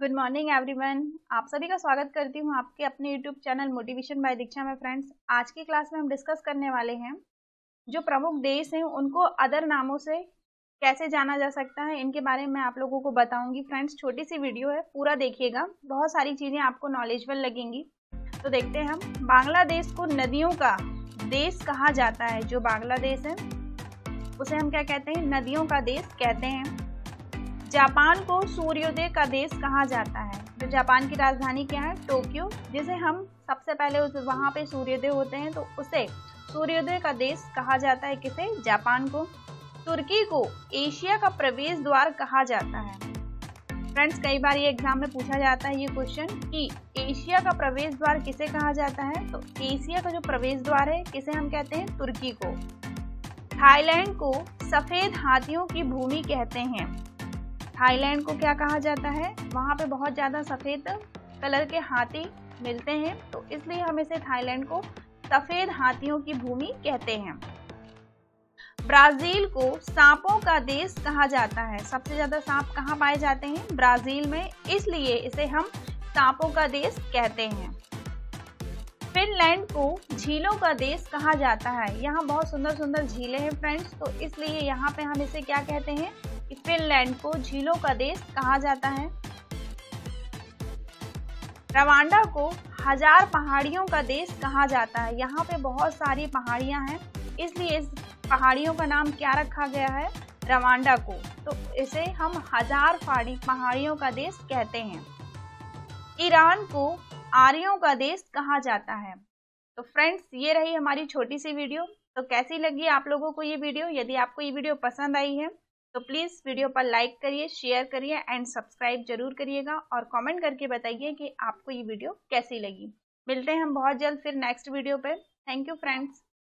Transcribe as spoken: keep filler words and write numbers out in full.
Good morning everyone. आप सभी का स्वागत करती हूँ आपके अपने YouTube channel motivation by Diksha में। फ्रेंड्स, आज की क्लास में हम डिस्कस करने वाले हैं जो प्रमुख देश हैं उनको अदर नामों से कैसे जाना जा सकता है, इनके बारे में आप लोगों को बताऊंगी। फ्रेंड्स, छोटी सी वीडियो है, पूरा देखिएगा, बहुत सारी चीज़ें आपको नॉलेजेबल लगेंगी। तो देखते हैं हम। बांग्लादेश को नदियों का देश कहा जाता है। जो बांग्लादेश है उसे हम क्या कहते हैं? नदियों का देश कहते हैं। जापान को सूर्योदय का देश कहा जाता है। जो जापान की राजधानी क्या है? टोक्यो। जिसे हम सबसे पहले उस वहाँ पे सूर्योदय होते हैं तो उसे सूर्योदय का देश कहा जाता है। किसे? जापान को। तुर्की को एशिया का प्रवेश द्वार कहा जाता है। फ्रेंड्स, कई बार ये एग्जाम में पूछा जाता है ये क्वेश्चन कि एशिया का प्रवेश द्वार किसे कहा जाता है? तो एशिया का जो प्रवेश द्वार है किसे हम कहते हैं? तुर्की को। थाईलैंड को सफेद हाथियों की भूमि कहते हैं। थाईलैंड को क्या कहा जाता है? वहाँ पे बहुत ज़्यादा सफ़ेद कलर के हाथी मिलते हैं, तो इसलिए हम इसे थाईलैंड को सफ़ेद हाथियों की भूमि कहते हैं। ब्राज़ील को सांपों का देश कहा जाता है। सबसे ज़्यादा सांप कहाँ पाए जाते हैं? ब्राज़ील में, इसलिए इसे हम सांपों का देश कहते हैं। फिनलैंड को झीलों का देश कहा जाता है। यहाँ बहुत सुंदर सुंदर झीलें हैं फ्रेंड्स, तो इसलिए यहाँ पे हम इसे क्या कहते हैं? फिनलैंड को झीलों का देश कहा जाता है। रवांडा को हजार पहाड़ियों का देश कहा जाता है। यहाँ पे बहुत सारी पहाड़ियाँ हैं, इसलिए इस पहाड़ियों का नाम क्या रखा गया है? रवांडा को। तो इसे हम हजार पहाड़ियों का देश कहते हैं। ईरान को आर्यों का देश कहा जाता है। तो फ्रेंड्स, ये रही हमारी छोटी सी वीडियो। तो कैसी लगी आप लोगों को ये वीडियो? यदि आपको ये वीडियो पसंद आई है तो प्लीज़ वीडियो पर लाइक करिए, शेयर करिए एंड सब्सक्राइब जरूर करिएगा और कमेंट करके बताइए कि आपको ये वीडियो कैसी लगी। मिलते हैं हम बहुत जल्द फिर नेक्स्ट वीडियो पे। Thank you friends.